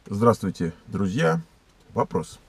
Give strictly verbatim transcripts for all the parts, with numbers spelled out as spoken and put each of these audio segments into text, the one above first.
Здравствуйте, друзья. Вопрос.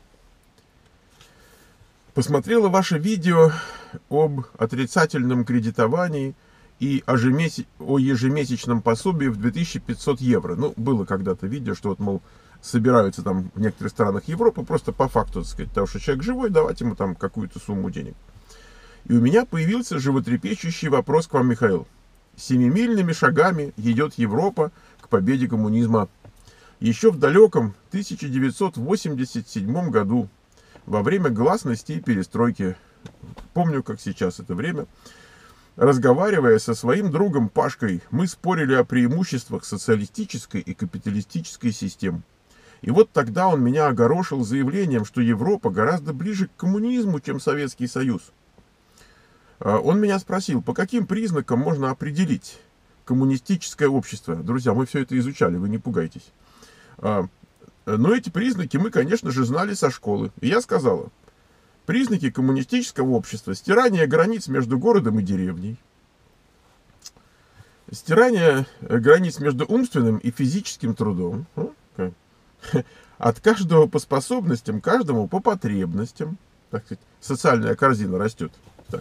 Посмотрела ваше видео об отрицательном кредитовании и о ежемесячном пособии в две тысячи пятьсот евро. Ну, было когда-то видео, что вот, мол, собираются там в некоторых странах Европы просто по факту, так сказать, потому что человек живой, давать ему там какую-то сумму денег. И у меня появился животрепещущий вопрос к вам, Михаил. Семимильными шагами идет Европа к победе коммунизма. Еще в далеком тысяча девятьсот восемьдесят седьмом году, во время гласности и перестройки, помню, как сейчас это время, разговаривая со своим другом Пашкой, мы спорили о преимуществах социалистической и капиталистической систем. И вот тогда он меня огорошил заявлением, что Европа гораздо ближе к коммунизму, чем Советский Союз. Он меня спросил, по каким признакам можно определить коммунистическое общество. Друзья, мы все это изучали, вы не пугайтесь. Но эти признаки мы, конечно же, знали со школы. И я сказала, признаки коммунистического общества: стирание границ между городом и деревней, стирание границ между умственным и физическим трудом, от каждого по способностям, каждому по потребностям, так сказать, социальная корзина растет.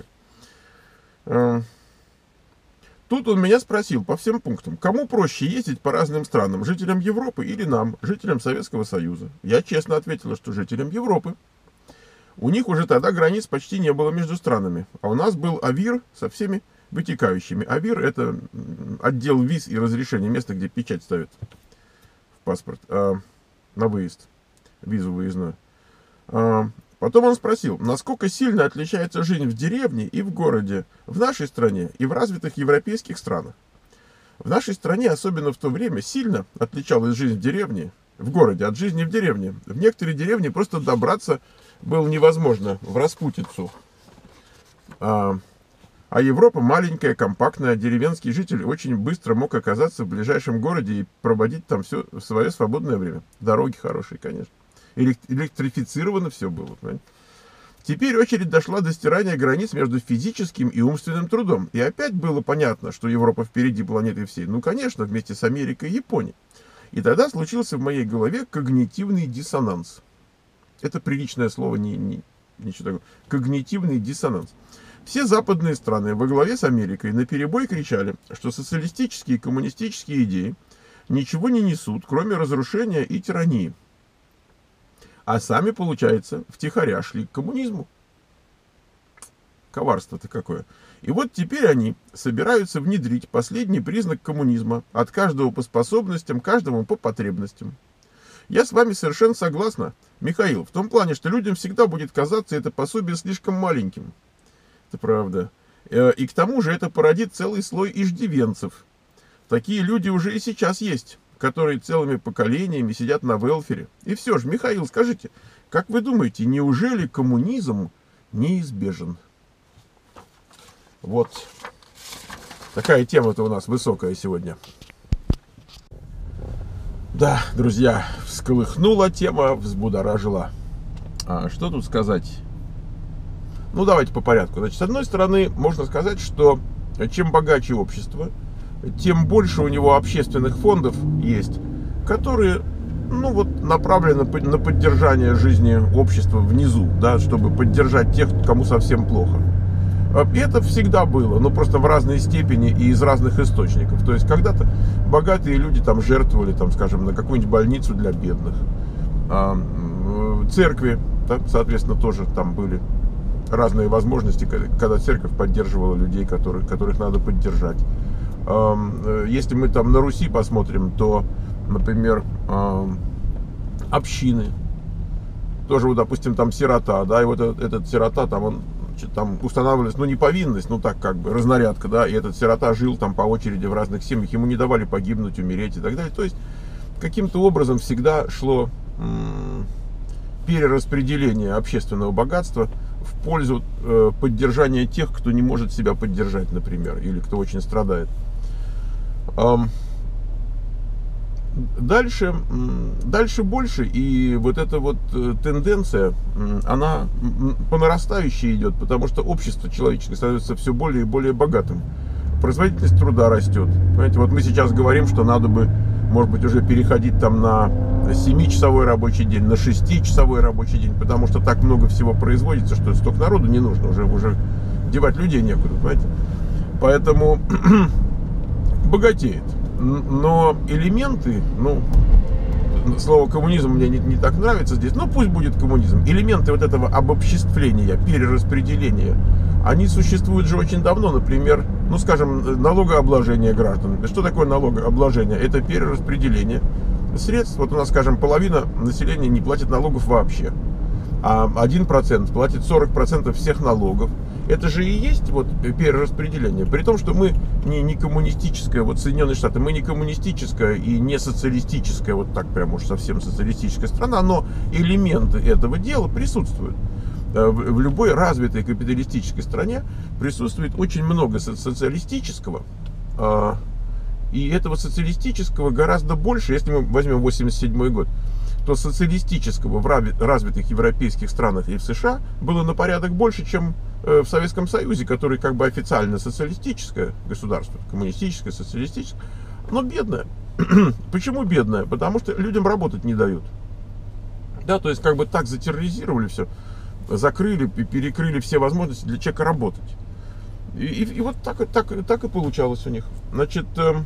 Так. Тут он меня спросил по всем пунктам, кому проще ездить по разным странам, жителям Европы или нам, жителям Советского Союза. Я честно ответила, что жителям Европы. У них уже тогда границ почти не было между странами, а у нас был АВИР со всеми вытекающими. АВИР — это отдел виз и разрешений, место, где печать ставят в паспорт, а, на выезд, визу выездную. А, Потом он спросил, насколько сильно отличается жизнь в деревне и в городе, в нашей стране и в развитых европейских странах. В нашей стране, особенно в то время, сильно отличалась жизнь в деревне, в городе, от жизни в деревне. В некоторые деревни просто добраться было невозможно, в распутицу. А, а Европа маленькая, компактная, деревенский житель очень быстро мог оказаться в ближайшем городе и проводить там все свое свободное время. Дороги хорошие, конечно. Электрифицировано все было. Понимаете? Теперь очередь дошла до стирания границ между физическим и умственным трудом. И опять было понятно, что Европа впереди планеты всей. Ну, конечно, вместе с Америкой и Японией. И тогда случился в моей голове когнитивный диссонанс. Это приличное слово, не, не, ничего такого. Когнитивный диссонанс. Все западные страны во главе с Америкой наперебой кричали, что социалистические и коммунистические идеи ничего не несут, кроме разрушения и тирании. А сами, получается, втихаря шли к коммунизму. Коварство-то какое. И вот теперь они собираются внедрить последний признак коммунизма: от каждого по способностям, каждому по потребностям. Я с вами совершенно согласна, Михаил, в том плане, что людям всегда будет казаться это пособие слишком маленьким. Это правда. И к тому же это породит целый слой иждивенцев. Такие люди уже и сейчас есть, которые целыми поколениями сидят на велфере. И все же, Михаил, скажите, как вы думаете, неужели коммунизм неизбежен? Вот такая тема-то у нас высокая сегодня. Да, друзья, всколыхнула тема, взбудоражила. А что тут сказать? Ну, давайте по порядку. Значит, с одной стороны, можно сказать, что чем богаче общество, тем больше у него общественных фондов есть, которые, ну вот, направлены на поддержание жизни общества внизу, да, чтобы поддержать тех, кому совсем плохо. И это всегда было, но просто в разной степени и из разных источников. То есть когда-то богатые люди там жертвовали, там, скажем, на какую-нибудь больницу для бедных. Церкви, да, соответственно, тоже там были разные возможности, когда церковь поддерживала людей, которых, которых надо поддержать. Если мы там на Руси посмотрим, то, например, общины, тоже, вот, допустим, там сирота, да, и вот этот, этот сирота, там он, там устанавливалась, ну, не повинность, ну, так, как бы, разнарядка, да, и этот сирота жил там по очереди в разных семьях, ему не давали погибнуть, умереть и так далее. То есть, каким-то образом всегда шло м- перераспределение общественного богатства в пользу э, поддержания тех, кто не может себя поддержать, например, или кто очень страдает. Дальше, дальше больше, и вот эта вот тенденция, она по нарастающей идет, потому что общество человеческое становится все более и более богатым. Производительность труда растет. Понимаете, вот мы сейчас говорим, что надо бы, может быть, уже переходить там на семичасовой рабочий день на шестичасовой рабочий день, потому что так много всего производится, что столько народу не нужно, уже, уже девать людей некуда, понимаете? Поэтому богатеет. Но элементы, ну, слово коммунизм мне не, не так нравится здесь, но пусть будет коммунизм. Элементы вот этого обобществления, перераспределения, они существуют же очень давно. Например, ну, скажем, налогообложение граждан. Что такое налогообложение? Это перераспределение средств. Вот у нас, скажем, половина населения не платит налогов вообще, а один процент платит сорок процентов всех налогов. Это же и есть вот перераспределение. При том, что мы не, не коммунистическая, вот Соединенные Штаты, мы не коммунистическая и не социалистическая, вот так прям уж совсем социалистическая страна, но элементы этого дела присутствуют. В, в любой развитой капиталистической стране присутствует очень много социалистического. И этого социалистического гораздо больше, если мы возьмем восемьдесят седьмой год, то социалистического в развитых европейских странах и в США было на порядок больше, чем в Советском Союзе, который как бы официально социалистическое государство, коммунистическое, социалистическое, но бедное. Почему бедное? Потому что людям работать не дают. Да, то есть как бы так затерроризировали все, закрыли, перекрыли все возможности для человека работать. И, и, и вот так, так, так и получалось у них. Значит, э,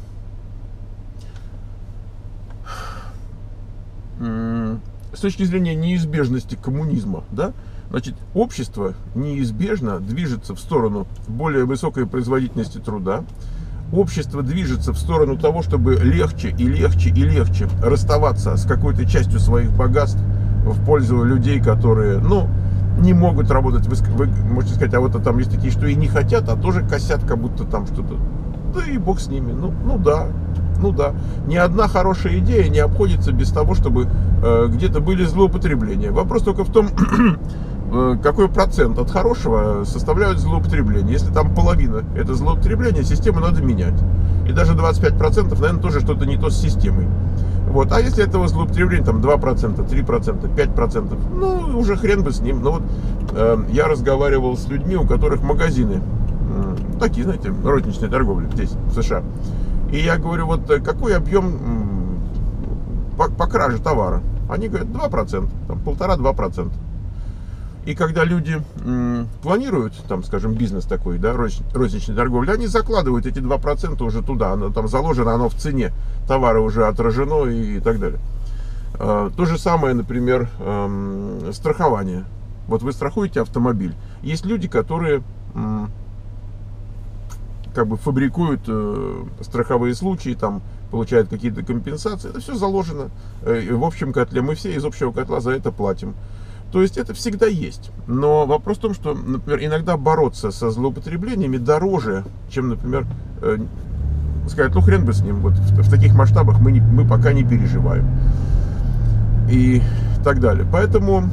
э, с точки зрения неизбежности коммунизма, да, значит, общество неизбежно движется в сторону более высокой производительности труда. Общество движется в сторону того, чтобы легче и легче и легче расставаться с какой-то частью своих богатств в пользу людей, которые, ну, не могут работать. Вы, вы можете сказать, а вот а там есть такие, что и не хотят, а тоже косят, как будто там что-то. Да и бог с ними. Ну, ну да, ну да. Ни одна хорошая идея не обходится без того, чтобы э, где-то были злоупотребления. Вопрос только в том, какой процент от хорошего составляют злоупотребления. Если там половина это злоупотребление, систему надо менять. И даже двадцать пять процентов, наверное, тоже что-то не то с системой. Вот. А если этого злоупотребления там два процента, три процента, пять процентов, ну, уже хрен бы с ним. Но вот э, я разговаривал с людьми, у которых магазины, э, такие, знаете, розничной торговли здесь, в США. И я говорю, вот какой объем э, по, по краже товара? Они говорят, два процента, там, полтора-два процента. И когда люди м, планируют, там, скажем, бизнес такой, да, розничной торговли, они закладывают эти два процента уже туда, оно там заложено, оно в цене товара уже отражено и, и так далее. А, то же самое, например, эм, страхование. Вот вы страхуете автомобиль. Есть люди, которые м, как бы фабрикуют э, страховые случаи, там, получают какие-то компенсации. Это все заложено э, в общем котле. Мы все из общего котла за это платим. То есть это всегда есть. Но вопрос в том, что, например, иногда бороться со злоупотреблениями дороже, чем, например, э, сказать, ну хрен бы с ним, вот в, в таких масштабах мы, не, мы пока не переживаем. И так далее. Поэтому,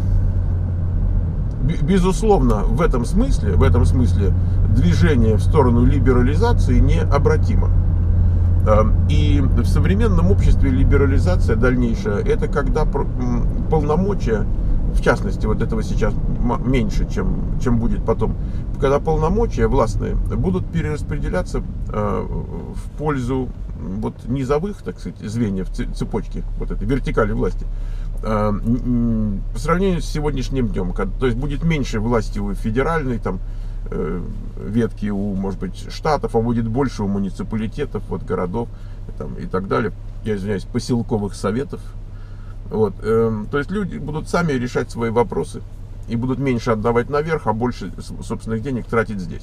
безусловно, в этом смысле, в этом смысле движение в сторону либерализации необратимо. И в современном обществе либерализация дальнейшая, это когда полномочия, в частности, вот этого сейчас меньше, чем, чем будет потом, когда полномочия властные будут перераспределяться э, в пользу вот низовых, так сказать, звеньев цепочки, вот этой вертикали власти, э, по сравнению с сегодняшним днем, то есть будет меньше власти у федеральной там э, ветки, у, может быть, штатов, а будет больше у муниципалитетов, вот городов там, и так далее, я извиняюсь, поселковых советов. Вот, э, то есть люди будут сами решать свои вопросы и будут меньше отдавать наверх, а больше собственных денег тратить здесь.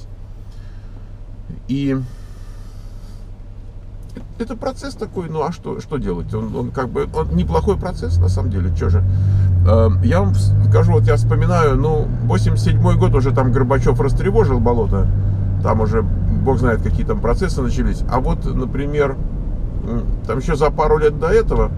И это процесс такой, ну а что, что делать? Он, он как бы он неплохой процесс на самом деле, что же. Э, я вам скажу, вот я вспоминаю, ну, восемьдесят седьмой год уже там Горбачев растревожил болото, там уже бог знает какие там процессы начались. А вот, например, там еще за пару лет до этого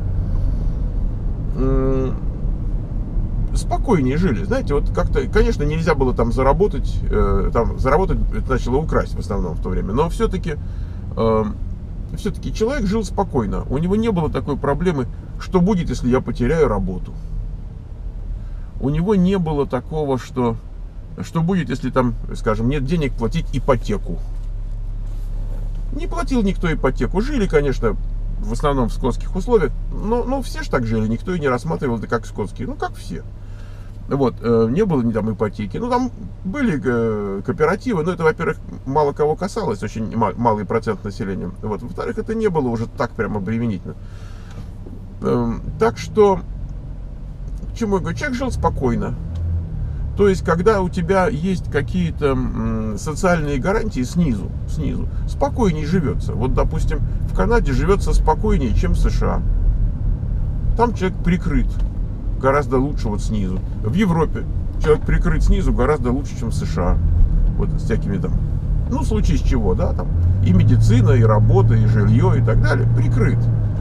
спокойнее жили, знаете, вот как-то, конечно, нельзя было там заработать, э, там заработать это значило украсть в основном в то время, но все-таки, э, все-таки человек жил спокойно, у него не было такой проблемы, что будет, если я потеряю работу. У него не было такого, что, что будет, если там, скажем, нет денег платить ипотеку. Не платил никто ипотеку, жили, конечно, в основном в скотских условиях. Но, ну, все же так жили, никто и не рассматривал это как скотские. Ну, как все. Вот, не было ни там ипотеки. Ну, там были кооперативы, но это, во-первых, мало кого касалось, очень малый процент населения. Вот, во-вторых, это не было уже так прям обременительно. Так что, к чему я говорю, человек жил спокойно. То есть, когда у тебя есть какие-то социальные гарантии снизу, снизу, спокойнее живется. Вот, допустим, в Канаде живется спокойнее, чем в США. Там человек прикрыт гораздо лучше вот снизу. В Европе человек прикрыт снизу гораздо лучше, чем в США. Вот с всякими там, ну, в случае с чего, да, там и медицина, и работа, и жилье, и так далее, прикрыт.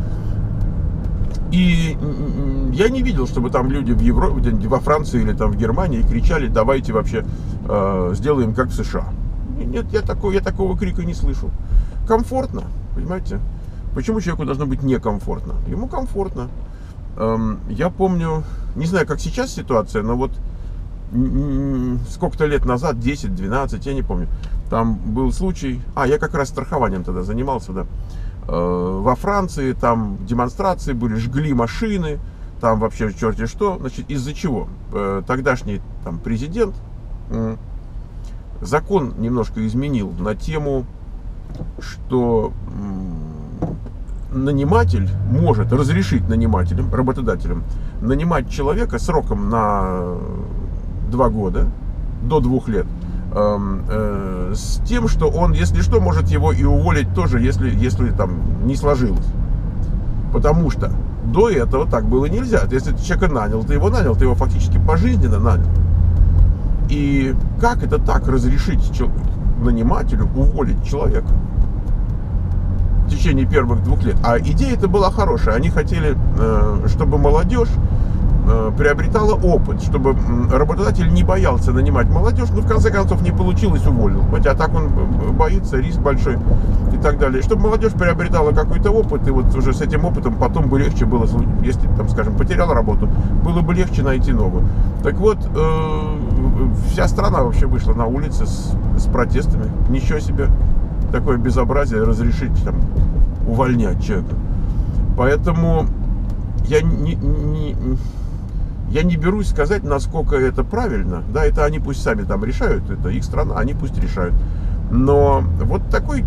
И я не видел, чтобы там люди в Европе, во Франции или там в Германии кричали: давайте вообще э, сделаем как в США. Нет, я, такого, я такого крика не слышал. Комфортно, понимаете? Почему человеку должно быть некомфортно? Ему комфортно. Я помню, не знаю, как сейчас ситуация, но вот сколько-то лет назад, десять-двенадцать, я не помню, там был случай, а, я как раз страхованием тогда занимался, да, во Франции там демонстрации были, жгли машины, там вообще черти что, значит, из-за чего? Тогдашний там президент закон немножко изменил на тему, что наниматель может разрешить нанимателям, работодателям, нанимать человека сроком на два года, до двух лет, э, э, с тем, что он, если что, может его и уволить тоже, если, если там не сложилось. Потому что до этого так было нельзя. Если ты человека нанял, ты его нанял, ты его фактически пожизненно нанял. И как это так разрешить нанимателю уволить человека в течение первых двух лет? А идея это была хорошая. Они хотели, чтобы молодежь приобретала опыт, чтобы работодатель не боялся нанимать молодежь, но в конце концов не получилось, уволил. Хотя так он боится, риск большой и так далее. Чтобы молодежь приобретала какой-то опыт, и вот уже с этим опытом потом бы легче было, если, там, скажем, потерял работу, было бы легче найти новую. Так вот, вся страна вообще вышла на улицы с, с протестами. Ничего себе, такое безобразие разрешить там увольнять человека. Поэтому я не, не, я не берусь сказать, насколько это правильно. Да, это они пусть сами там решают, это их страна, они пусть решают. Но вот такой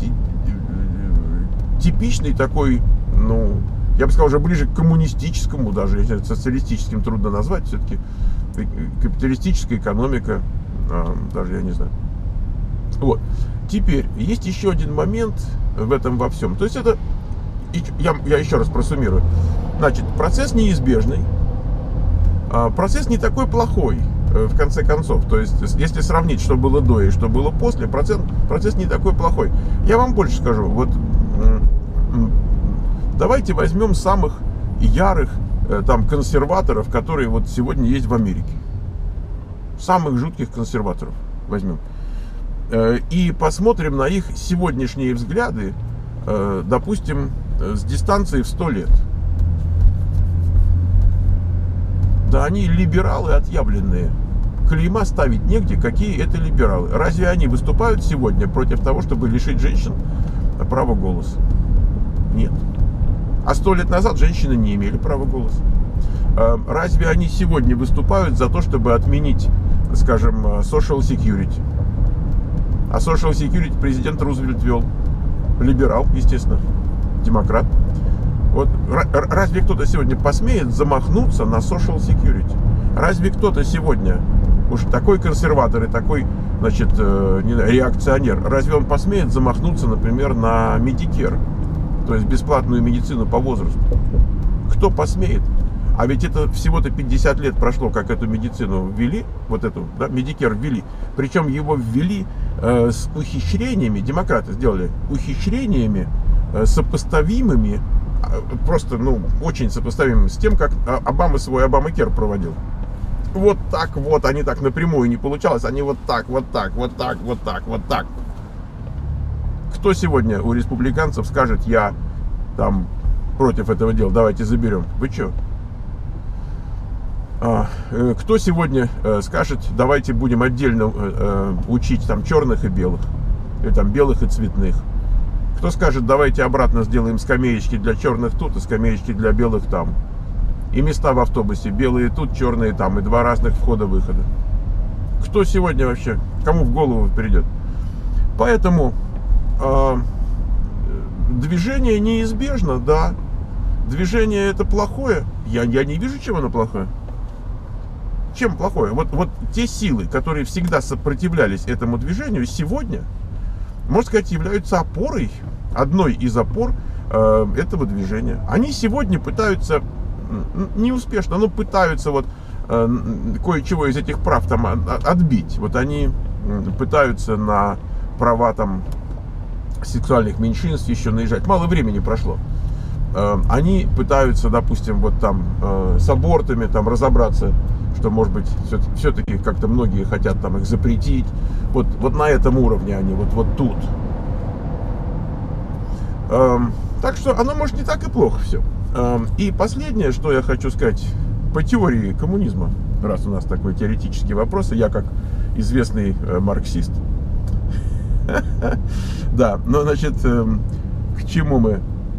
типичный такой, ну, я бы сказал, уже ближе к коммунистическому, даже если социалистическим трудно назвать, все-таки капиталистическая экономика, даже я не знаю. Вот. Теперь, есть еще один момент в этом во всем. То есть это, я, я еще раз просуммирую. Значит, процесс неизбежный, процесс не такой плохой, в конце концов. То есть, если сравнить, что было до и что было после, процесс, процесс не такой плохой. Я вам больше скажу. Вот, давайте возьмем самых ярых там консерваторов, которые вот сегодня есть в Америке. Самых жутких консерваторов возьмем. И посмотрим на их сегодняшние взгляды, допустим, с дистанции в сто лет. Да они либералы отъявленные. Клейма ставить негде, какие это либералы. Разве они выступают сегодня против того, чтобы лишить женщин права голоса? Нет. А сто лет назад женщины не имели права голоса. Разве они сегодня выступают за то, чтобы отменить, скажем, social security? А social security президент Рузвельт ввел. Либерал, естественно, демократ. Вот разве кто-то сегодня посмеет замахнуться на social security? Разве кто-то сегодня, уж такой консерватор и такой, значит, э, не знаю, реакционер, разве он посмеет замахнуться, например, на Medicare, то есть бесплатную медицину по возрасту? Кто посмеет? А ведь это всего-то пятьдесят лет прошло, как эту медицину ввели, вот эту, да, Medicare ввели. Причем его ввели э, с ухищрениями, демократы сделали ухищрениями, э, сопоставимыми, э, просто, ну, очень сопоставимыми с тем, как Обама свой Обамакер проводил. Вот так вот, они так напрямую не получалось, они вот так, вот так, вот так, вот так, вот так. Кто сегодня у республиканцев скажет: я там против этого дела, давайте заберем? Вы что? Кто сегодня скажет: давайте будем отдельно учить там черных и белых, или там белых и цветных? Кто скажет, давайте обратно сделаем скамеечки для черных тут и скамеечки для белых там. И места в автобусе белые тут, черные там, и два разных входа-выхода. Кто сегодня вообще, кому в голову придет? Поэтому э, движение неизбежно, да. Движение это плохое. Я, я не вижу, чем оно плохое. Чем плохое? Вот, вот те силы, которые всегда сопротивлялись этому движению, сегодня, можно сказать, являются опорой, одной из опор э, этого движения. Они сегодня пытаются, неуспешно, но пытаются вот э, кое-чего из этих прав там отбить. Вот они пытаются на права там сексуальных меньшинств еще наезжать. Мало времени прошло. Э, они пытаются, допустим, вот там э, с абортами там разобраться, что, может быть, все-таки как-то многие хотят там их запретить. Вот, вот на этом уровне они, вот, вот тут. Эм, так что оно, может, не так и плохо все. Эм, и последнее, что я хочу сказать по теории коммунизма, раз у нас такой теоретический вопрос, и я как известный э, марксист. Да, ну, значит, к чему мы?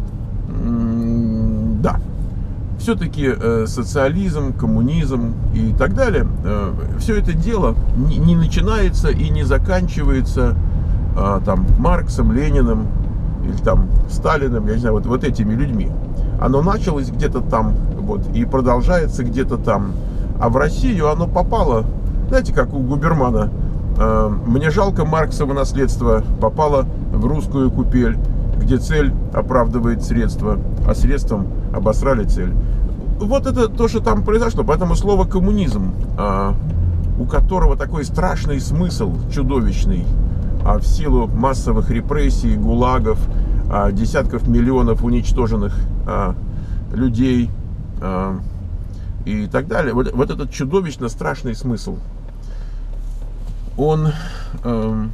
Да. Все-таки э, социализм, коммунизм и так далее, э, все это дело не, не начинается и не заканчивается э, там Марксом, Лениным или там Сталиным, я не знаю, вот, вот этими людьми. Оно началось где-то там, вот, и продолжается где-то там. А в Россию оно попало, знаете, как у Губермана, э, мне жалко Марксово наследство, попало в русскую купель, где цель оправдывает средства, а средством обосрали цель. Вот это то, что там произошло. Поэтому слово коммунизм, а, у которого такой страшный смысл, чудовищный, а в силу массовых репрессий, гулагов, а, десятков миллионов уничтоженных а, людей а, и так далее. Вот, вот этот чудовищно страшный смысл, он а,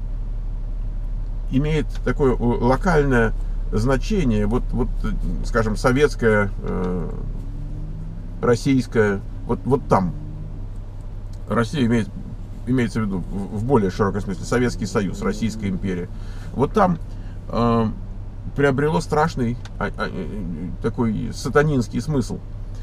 имеет такое локальное значение. Вот, вот скажем, советское, э, российское, вот, вот там. Россия имеет, имеется в виду в, в более широком смысле Советский Союз, Российская империя. Вот там э, приобрело страшный а, а, такой сатанинский смысл.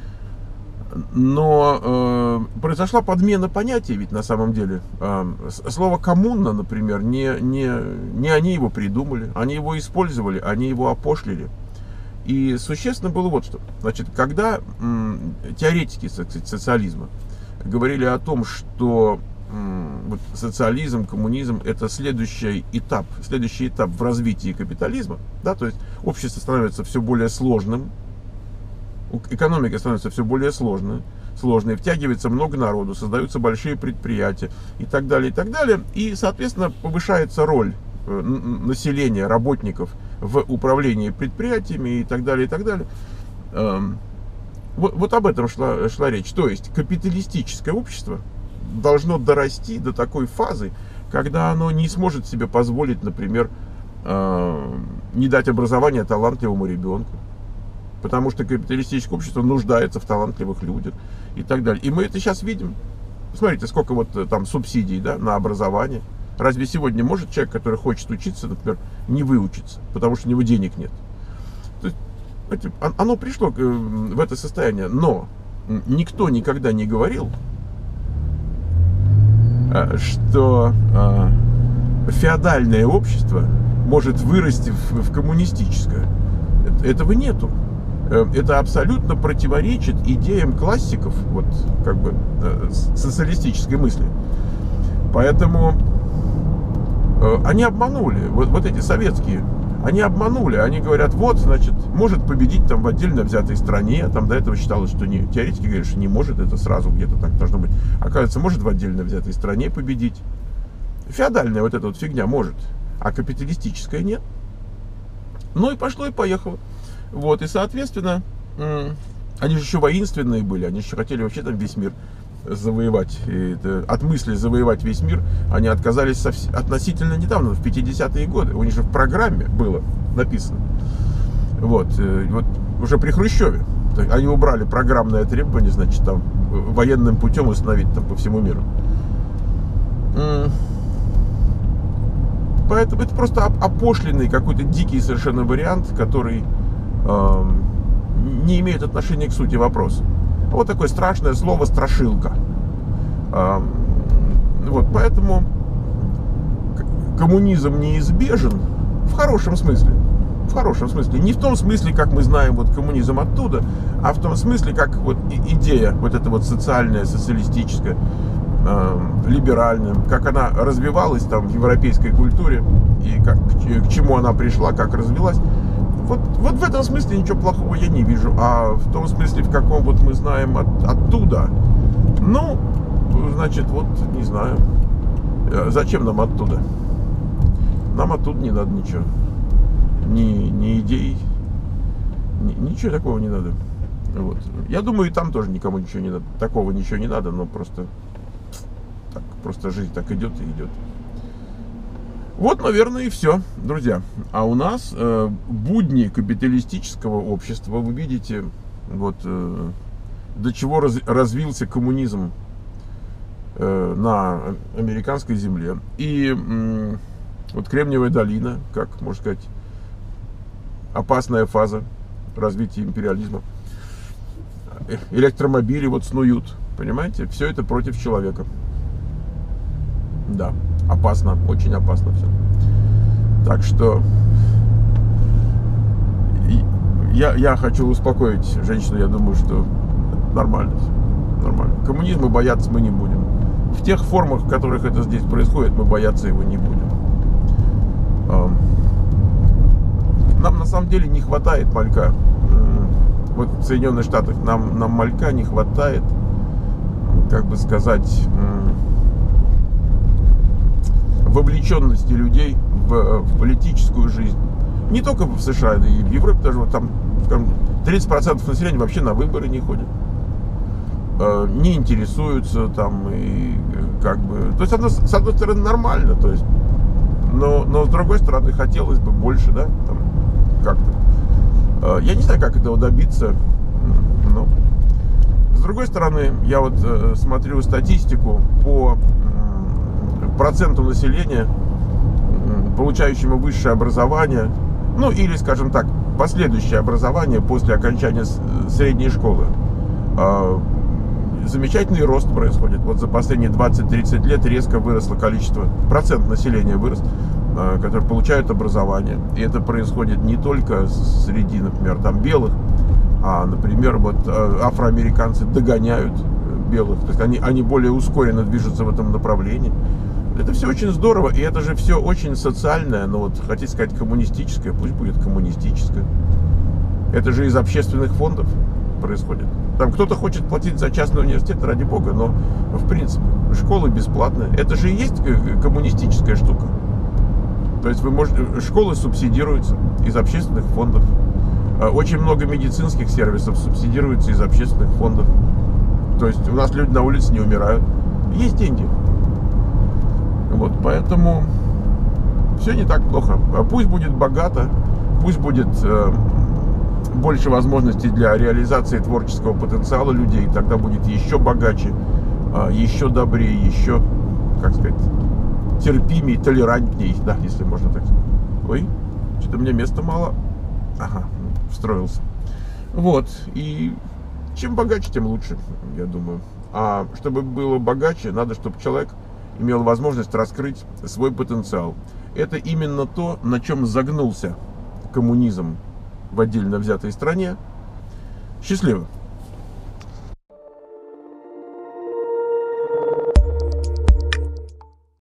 Но э, произошла подмена понятий, ведь на самом деле. Э, слово коммуна, например, не, не, не они его придумали, они его использовали, они его опошлили. И существенно было вот что. Значит, когда м, теоретики социализма говорили о том, что м, вот, социализм, коммунизм это следующий этап, следующий этап в развитии капитализма, да, то есть общество становится все более сложным, экономика становится все более сложной, сложной, втягивается много народу, создаются большие предприятия и так далее, и так далее. И, соответственно, повышается роль населения, работников в управлении предприятиями и так далее, и так далее. Вот, вот об этом шла, шла речь. То есть капиталистическое общество должно дорасти до такой фазы, когда оно не сможет себе позволить, например, не дать образование талантливому ребенку. Потому что капиталистическое общество нуждается в талантливых людях и так далее. И мы это сейчас видим. Смотрите, сколько вот там субсидий, да, на образование. Разве сегодня может человек, который хочет учиться, например, не выучиться, потому что у него денег нет? То есть, знаете, оно пришло в это состояние, но никто никогда не говорил, что феодальное общество может вырасти в коммунистическое. Этого нету. Это абсолютно противоречит идеям классиков, вот, как бы, социалистической мысли. Поэтому э, они обманули, вот, вот эти советские, они обманули, они говорят, вот, значит, может победить там в отдельно взятой стране, там до этого считалось, что не, теоретики говорят, что не может, это сразу где-то так должно быть. Оказывается, может в отдельно взятой стране победить. Феодальная вот эта вот фигня может, а капиталистическая нет. Ну и пошло и поехало. Вот, и, соответственно, они же еще воинственные были, они еще хотели вообще там весь мир завоевать. И это, от мысли завоевать весь мир они отказались совсем, относительно недавно, в пятидесятые годы. У них же в программе было написано. Вот, вот уже при Хрущеве. Они убрали программное требование, значит, там военным путем установить там по всему миру. поэтому это просто опошленный какой-то дикий совершенно вариант, который э, не имеет отношения к сути вопроса. Вот такое страшное слово «страшилка». Э, вот, поэтому коммунизм неизбежен в хорошем смысле. В хорошем смысле. Не в том смысле, как мы знаем вот коммунизм оттуда, а в том смысле, как вот идея, вот эта вот социальная, социалистическая, э, либеральная, как она развивалась там в европейской культуре и как, к чему она пришла, как развилась. Вот, вот в этом смысле ничего плохого я не вижу. А в том смысле, в каком вот мы знаем от, оттуда, ну, значит, вот, не знаю, зачем нам оттуда? Нам оттуда не надо ничего. Ни, ни идей, ни, ничего такого не надо. Вот. Я думаю, и там тоже никому ничего не надо. Такого ничего не надо, но просто так, просто жизнь так идет и идет. Вот, наверное, и все, друзья. А у нас э, будни капиталистического общества. Вы видите, вот э, до чего раз, развился коммунизм э, на американской земле. И э, вот Кремниевая долина, как можно сказать, опасная фаза развития империализма. Электромобили вот снуют, понимаете? Все это против человека. Да, опасно, очень опасно все. Так что я, я хочу успокоить женщину, я думаю, что нормально все, нормально. Коммунизма бояться мы не будем. В тех формах, в которых это здесь происходит, мы бояться его не будем. Нам на самом деле не хватает малька. Вот в Соединенных Штатах нам, нам малька не хватает, как бы сказать, вовлеченности людей в, в политическую жизнь. Не только в США, да и в Европе даже. Вот там тридцать процентов населения вообще на выборы не ходят, не интересуются там и как бы. То есть одно, с одной стороны нормально, то есть, но, но с другой стороны хотелось бы больше, да, там, как-то. Я не знаю, как этого добиться, но с другой стороны, я вот смотрю статистику по проценту населения, получающему высшее образование, ну или, скажем так, последующее образование после окончания средней школы. Замечательный рост происходит. Вот за последние двадцать-тридцать лет резко выросло количество, процент населения вырос, которые получают образование. И это происходит не только среди, например, там белых, а, например, вот афроамериканцы догоняют белых. То есть они, они более ускоренно движутся в этом направлении. Это все очень здорово, и это же все очень социальное, но вот хотите сказать коммунистическое, пусть будет коммунистическое. Это же из общественных фондов происходит. Там кто-то хочет платить за частный университет, ради бога, но в принципе школы бесплатные. Это же и есть коммунистическая штука. То есть вы можете, школы субсидируются из общественных фондов. Очень много медицинских сервисов субсидируются из общественных фондов. То есть у нас люди на улице не умирают. Есть деньги. Вот, поэтому все не так плохо. Пусть будет богато, пусть будет э, больше возможностей для реализации творческого потенциала людей, тогда будет еще богаче, э, еще добрее, еще, как сказать, терпимей, толерантней, да, если можно так сказать. Ой, что-то мне места мало. Ага, встроился. Вот, и чем богаче, тем лучше, я думаю. А чтобы было богаче, надо, чтобы человек имел возможность раскрыть свой потенциал. Это именно то, на чем загнулся коммунизм в отдельно взятой стране. Счастливо!